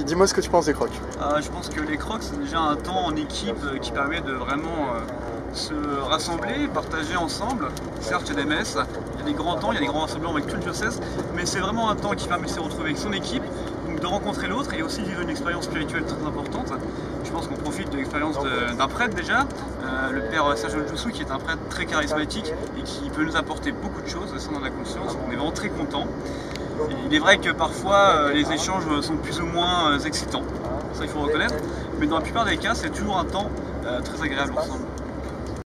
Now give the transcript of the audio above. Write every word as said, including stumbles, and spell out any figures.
dis-moi ce que tu penses des crocs. euh, Je pense que les crocs, c'est déjà un temps en équipe euh, qui permet de vraiment euh, se rassembler, partager ensemble. Certes, il y a des messes, il y a des grands temps, il y a des grands rassemblements avec tout le diocèse, mais c'est vraiment un temps qui permet de se retrouver avec son équipe, donc de rencontrer l'autre et aussi vivre une expérience spirituelle très importante. Je pense qu'on profite de l'expérience d'un prêtre déjà, euh, le père Sergio Jussou, qui est un prêtre très charismatique et qui peut nous apporter beaucoup de choses, ça on en a conscience, on est vraiment très content. Il est vrai que parfois euh, les échanges sont plus ou moins euh, excitants, ça il faut reconnaître, mais dans la plupart des cas c'est toujours un temps euh, très agréable ensemble.